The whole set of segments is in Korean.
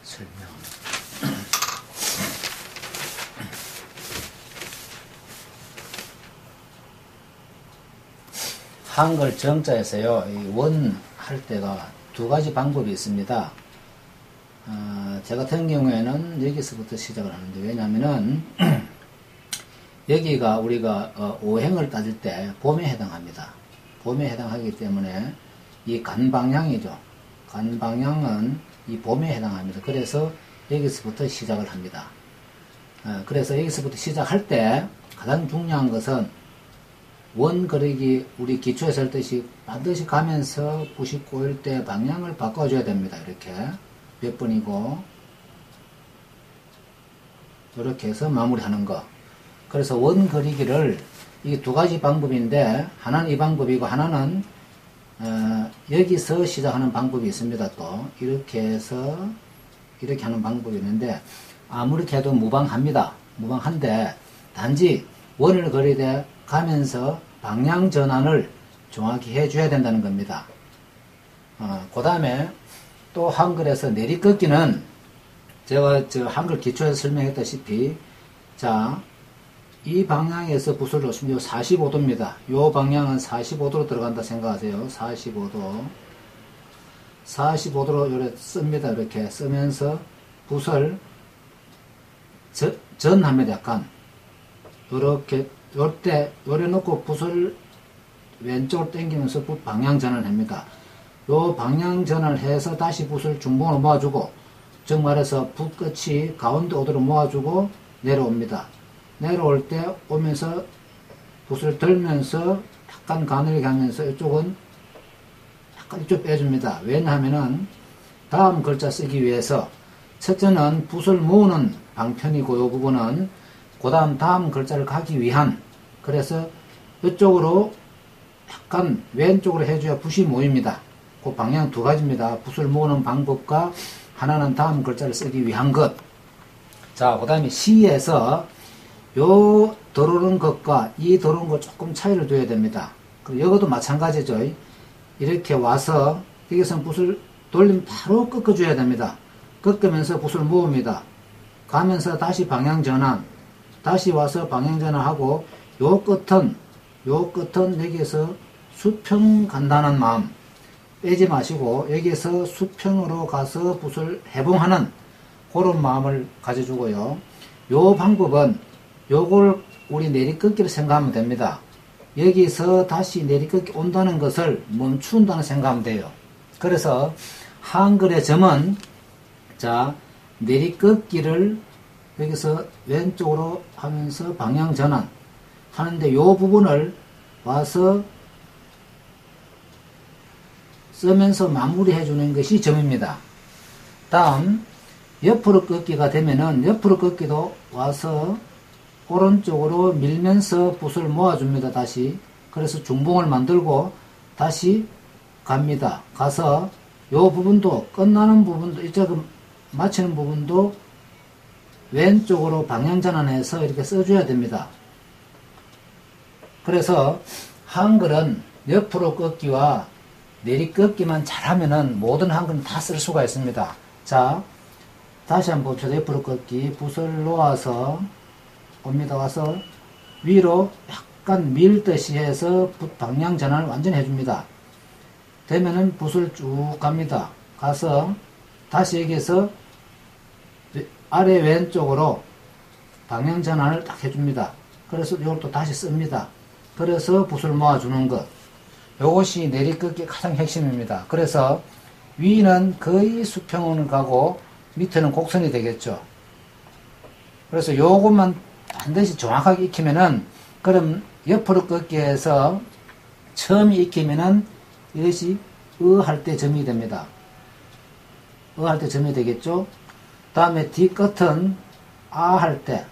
설명. 한글 정자에서요, 원 할 때가 두 가지 방법이 있습니다. 제 같은 경우에는 여기서부터 시작을 하는데, 왜냐하면은 여기가 우리가 오행을 따질 때 봄에 해당합니다. 봄에 해당하기 때문에 이 간 방향이죠. 간 방향은 이 봄에 해당합니다. 그래서 여기서부터 시작을 합니다. 그래서 여기서부터 시작할 때 가장 중요한 것은 원 그리기, 우리 기초에서 할 듯이 반드시 가면서 붓이 꼬일 때 방향을 바꿔줘야 됩니다. 이렇게 몇 번이고 이렇게 해서 마무리하는 거. 그래서 원 그리기를 이게 두 가지 방법인데, 하나는 이 방법이고 하나는 여기서 시작하는 방법이 있습니다. 또 이렇게 해서 이렇게 하는 방법이 있는데, 아무렇게 해도 무방합니다. 무방한데 단지 원을 그리되 가면서 방향 전환을 정확히 해줘야 된다는 겁니다. 그 다음에 또 한글에서 내리꺾기는 제가 한글 기초에서 설명했다시피, 자, 이 방향에서 붓을 놓으시면 45도입니다. 이 방향은 45도로 들어간다 생각하세요. 45도. 45도로 이렇게 씁니다. 이렇게 쓰면서 붓을 전합니다. 약간. 요렇게, 요래 놓고 붓을 왼쪽으로 당기면서 붓 방향 전환을 합니다. 요 방향 전환을 해서 다시 붓을 중봉으로 모아주고, 즉 말해서 붓 끝이 가운데 오도록 모아주고 내려옵니다. 내려올 때 오면서 붓을 들면서 약간 가늘게 하면서 이쪽은 약간 이쪽 빼줍니다. 왜냐하면은 다음 글자 쓰기 위해서 첫째는 붓을 모으는 방편이고, 이 부분은 그 다음 글자를 가기 위한, 그래서 이쪽으로 약간 왼쪽으로 해줘야 붓이 모입니다. 그 방향 두 가지입니다. 붓을 모으는 방법과 하나는 다음 글자를 쓰기 위한 것. 자, 그 다음에 시에서 요 들어오는 것과 이 들어오는 것 조금 차이를 둬야 됩니다. 그리고 이것도 마찬가지죠. 이렇게 와서 여기서 붓을 돌리면 바로 꺾어줘야 됩니다. 꺾으면서 붓을 모읍니다. 가면서 다시 방향 전환, 다시 와서 방향 전환하고, 요 끝은 여기에서 수평 간다는 마음 빼지 마시고 여기에서 수평으로 가서 붓을 해봉하는 그런 마음을 가져주고요. 요 방법은 요걸 우리 내리꺾기로 생각하면 됩니다. 여기서 다시 내리꺾기 온다는 것을 멈춘다는 생각하면 돼요. 그래서 한글의 점은, 자, 내리꺾기를 여기서 왼쪽으로 하면서 방향 전환 하는데, 요 부분을 와서 쓰면서 마무리해 주는 것이 점입니다. 다음 옆으로 꺾기가 되면은 옆으로 꺾기도 와서 오른쪽으로 밀면서 붓을 모아줍니다. 다시. 그래서 중봉을 만들고 다시 갑니다. 가서 요 부분도, 끝나는 부분도, 이쪽 마치는 부분도 왼쪽으로 방향 전환해서 이렇게 써줘야 됩니다. 그래서 한글은 옆으로 꺾기와 내리꺾기만 잘하면은 모든 한글은 다 쓸 수가 있습니다. 자, 다시 한번 봅시다. 옆으로 꺾기. 붓을 놓아서 옵니다. 와서 위로 약간 밀듯이 해서 붓 방향 전환을 완전히 해줍니다. 되면은 붓을 쭉 갑니다. 가서 다시 여기에서 아래 왼쪽으로 방향 전환을 딱 해줍니다. 그래서 이걸 또 다시 씁니다. 그래서 붓을 모아주는 것. 이것이 내리꺾기의 가장 핵심입니다. 그래서 위는 거의 수평으로 가고 밑에는 곡선이 되겠죠. 그래서 요것만 반드시 정확하게 익히면은, 그럼 옆으로 꺾기에서 처음이 익히면은 이것이 할 때 점이 됩니다. 할 때 점이 되겠죠. 다음에 뒤끝은 할 때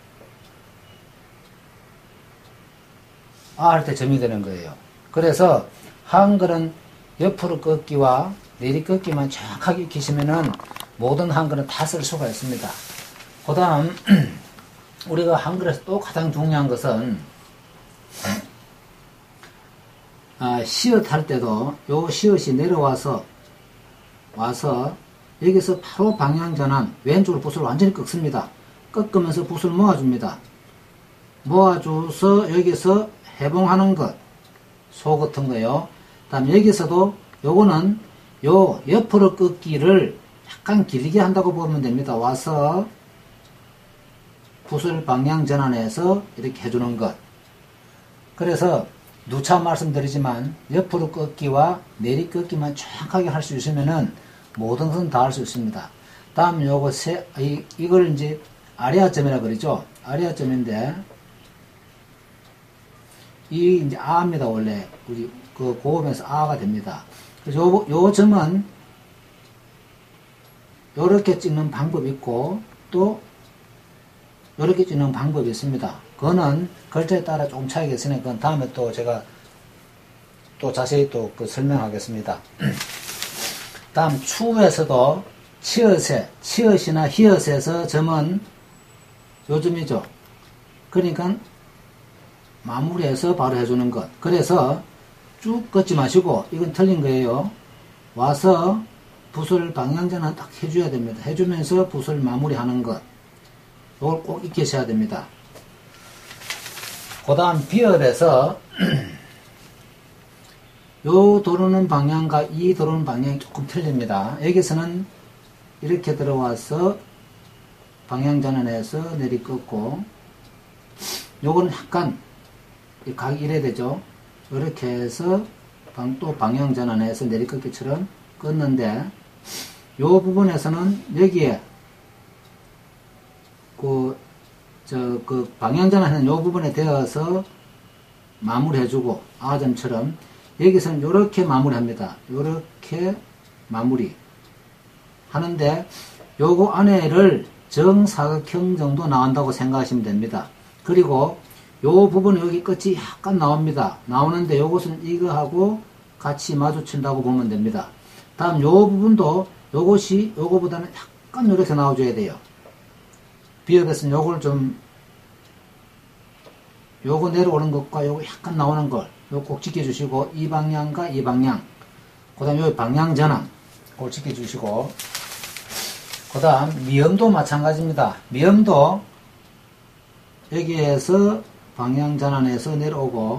점이 되는 거예요. 그래서 한글은 옆으로 꺾기와 내리꺾기만 정확하게 익히시면은 모든 한글은 다 쓸 수가 있습니다. 그 다음 우리가 한글에서 또 가장 중요한 것은 시옷 할 때도 요 시옷이 내려와서 여기서 바로 방향전환, 왼쪽으로 붓을 완전히 꺾습니다. 꺾으면서 붓을 모아줍니다. 모아줘서 여기서 해봉하는 것, 소 같은 거요. 다음 여기서도 요거는 요 옆으로 꺾기를 약간 길게 한다고 보면 됩니다. 와서 붓을 방향 전환해서 이렇게 해주는 것. 그래서 누차 말씀드리지만 옆으로 꺾기와 내리 꺾기만 정확하게 할 수 있으면은 모든 것은 다 할 수 있습니다. 다음 요거 이걸 이제 아래아점이라 그러죠. 아래아점인데 이 이제 아입니다. 원래 우리 그 고음에서 아가 됩니다. 그래서 요 점은 요렇게 찍는 방법이 있고 또 요렇게 찍는 방법이 있습니다. 그거는 글자에 따라 조금 차이가 있으니까 그건 다음에 또 제가 또 자세히 또 그 설명하겠습니다. 다음 추에서도 치엇이나 히읗에서 점은 요 점이죠. 그러니까 마무리해서 바로 해주는 것. 그래서 쭉 긋지 마시고 이건 틀린 거예요. 와서 붓을 방향전환 딱 해줘야 됩니다. 해주면서 붓을 마무리하는 것. 이걸 꼭 익히셔야 됩니다. 그 다음 비읍에서 요 도르는 방향과 이 도르는 방향이 조금 틀립니다. 여기서는 이렇게 들어와서 방향전환해서 내리 꺾고 요거는 약간 각이 이래야 되죠. 이렇게 해서 또 방향전환해서 내리 꺾기처럼 껐는데 요 부분에서는 여기에 그 방향전환하는 요 부분에 대어서 마무리해주고 아점처럼 여기서는 요렇게 마무리합니다. 요렇게 마무리 하는데 요거 안에를 정사각형 정도 나온다고 생각하시면 됩니다. 그리고 요 부분 여기 끝이 약간 나옵니다. 나오는데 요것은 이거하고 같이 마주친다고 보면 됩니다. 다음 요 부분도 요것이 요거보다는 약간 요렇게 나와줘야 돼요. 비읍에서는 요걸 좀 요거 내려오는 것과 요거 약간 나오는 걸 요거 꼭 지켜주시고 이 방향과 이 방향 그 다음 요 방향 전환 그걸 지켜주시고 그 다음 미음도 마찬가지입니다. 미음도 여기에서 방향 전환해서 내려오고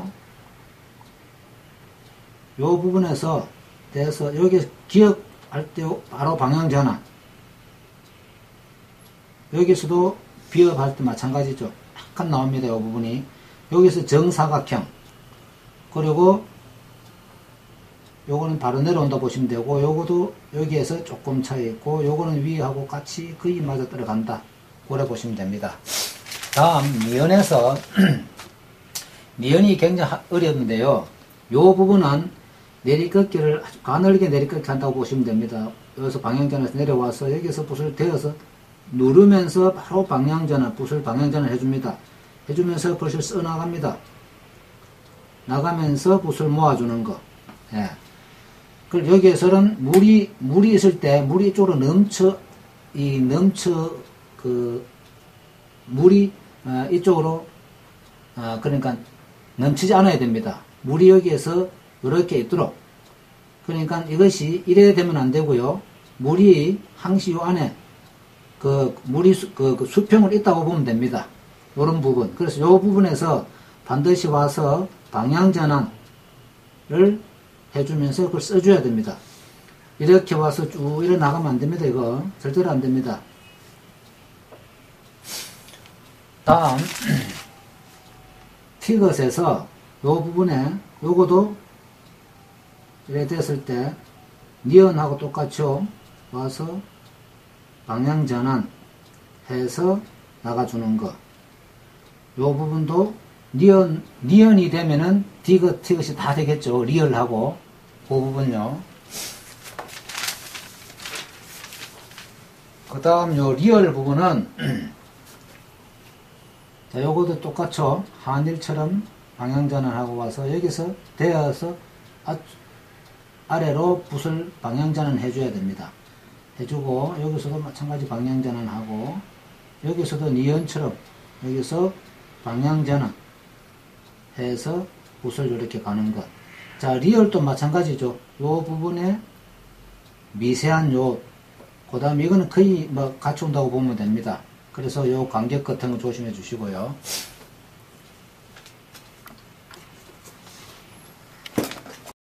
요 부분에서 돼서 여기 기억할 때 바로 방향 전환 여기서도 비읍할 때 마찬가지죠. 약간 나옵니다. 요 부분이 여기서 정사각형 그리고 요거는 바로 내려온다 보시면 되고 요거도 여기에서 조금 차이 있고 요거는 위하고 같이 거의 맞아 들어간다 그래 보시면 됩니다. 다음 미연에서 미연이 굉장히 어려운데요. 요 부분은 내리꺾기를 아주 가늘게 내리꺾기 한다고 보시면 됩니다. 여기서 방향전환에서 내려와서 여기서 붓을 대어서 누르면서 바로 방향전환 붓을 방향전환 해줍니다. 해주면서 붓을 써나갑니다. 나가면서 붓을 모아주는 거. 예. 그리고 여기에서는 물이 있을 때 물이 이쪽으로 물이 이쪽으로 그러니까 넘치지 않아야 됩니다. 물이 여기에서 이렇게 있도록 그러니까 이것이 이래야 되면 안 되고요. 물이 항시 요 안에 물이 수평을 있다고 보면 됩니다. 요런 부분. 그래서 요 부분에서 반드시 와서 방향전환을 해주면서 그걸 써줘야 됩니다. 이렇게 와서 쭉 이래 나가면 안 됩니다. 이거 절대로 안 됩니다. 다음 티것에서 요 부분에 요거도 이래 됐을 때 니언하고 똑같죠. 와서 방향전환 해서 나가주는 거. 요 부분도 니언이 되면은 티것이 다 되겠죠. 리얼하고 그 부분요. 그 다음 요 리얼 부분은 자, 요것도 똑같죠. 한일처럼 방향전환하고 와서 여기서 대어서 아래로 붓을 방향전환 해줘야 됩니다. 해주고 여기서도 마찬가지 방향전환하고 여기서도 니언처럼 여기서 방향전환 해서 붓을 이렇게 가는 것. 자, 리얼도 마찬가지죠. 요 부분에 미세한 요 그 다음에 이거는 거의 뭐 같이 온다고 보면 됩니다. 그래서 요 간격 같은 거 조심해 주시고요.